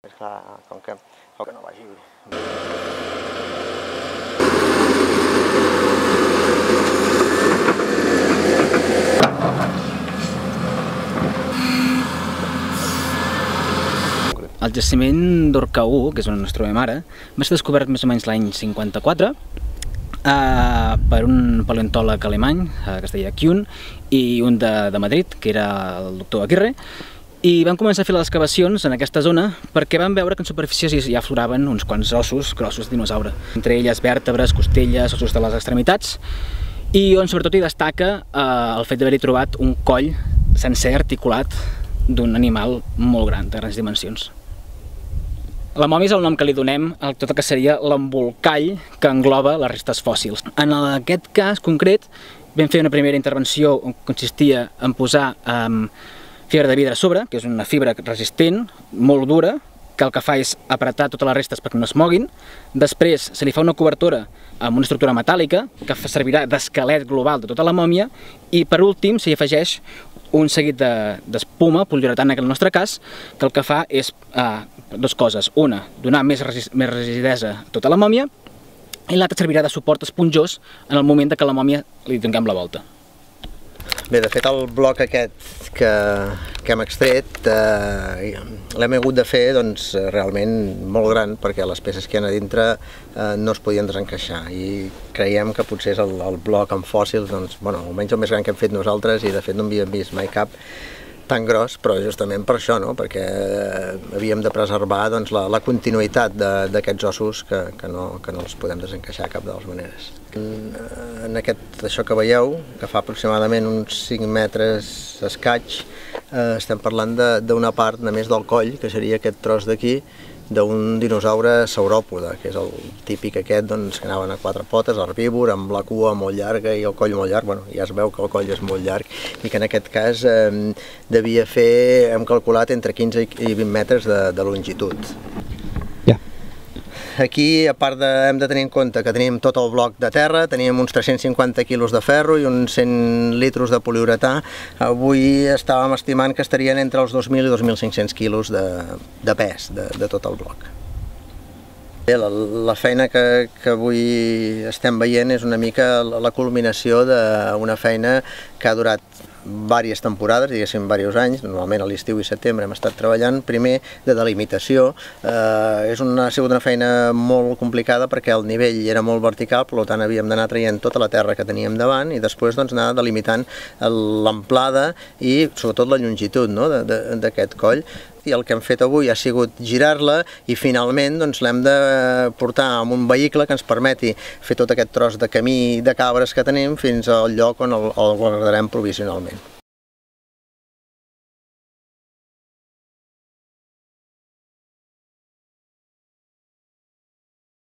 És clar, com que no vagi... El jaciment d'Orca 1, que és on ens trobem ara, va ser descobert més o menys l'any 54 per un paleontòleg alemany, que es deia Kuhn, i un de Madrid, que era el doctor Aguirre, i van començar a fer les excavacions en aquesta zona perquè van veure que en superfícies ja afloraven uns quants ossos grossos de dinosaure, entre elles vèrtebres, costelles, ossos de les extremitats, i on sobretot hi destaca el fet d'haver-hi trobat un coll sencer articulat d'un animal molt gran, de grans dimensions. La mòmia és el nom que li donem a tot el que seria l'embolcall que engloba les restes fòssils. En aquest cas concret vam fer una primera intervenció on consistia en posar fibra de vidre a sobre, que és una fibra resistent, molt dura, que el que fa és apretar totes les restes perquè no es moguin. Després se li fa una cobertura amb una estructura metàl·lica que servirà d'esquelet global de tota la mòmia i per últim s'hi afegeix un seguit d'espuma, poliuretana en el nostre cas, que el que fa és dues coses. Una, donar més rigidesa a tota la mòmia i l'altra servirà de suport esponjós en el moment que la mòmia li donem la volta. Bé, de fet el bloc aquest que hem extret l'hem hagut de fer realment molt gran perquè les peces que hi ha a dintre no es podien desencaixar i creiem que potser és el bloc amb fòssils, almenys el més gran que hem fet nosaltres i de fet no havíem vist mai cap tan gros, però justament per això, perquè havíem de preservar la continuïtat d'aquests ossos que no els podem desencaixar de cap de les maneres. En això que veieu, que fa aproximadament uns 5 metres escaig, estem parlant d'una part només del coll, que seria aquest tros d'aquí, d'un dinosaure sauròpode, que és el típic aquest que anaven a 4 potes, herbívor, amb la cua molt llarga i el coll molt llarg. Ja es veu que el coll és molt llarg i que en aquest cas devia fer, hem calculat, entre 15 i 20 metres de longitud. Aquí, a part hem de tenir en compte que tenim tot el bloc de terra, teníem uns 350 quilos de ferro i uns 100 litros de poliuretà. Avui estàvem estimant que estarien entre els 2.000 i 2.500 quilos de pes de tot el bloc. La feina que avui estem veient és una mica la culminació d'una feina que ha durat diverses temporades, diguéssim, diversos anys. Normalment a l'estiu i setembre hem estat treballant, primer de delimitació. Ha sigut una feina molt complicada perquè el nivell era molt vertical, per tant havíem d'anar traient tota la terra que teníem davant i després anar delimitant l'amplada i sobretot la longitud d'aquest coll. I el que hem fet avui ha sigut girar-la i finalment l'hem de portar amb un vehicle que ens permeti fer tot aquest tros de camí de cabres que tenim fins al lloc on el guardarem provisionalment.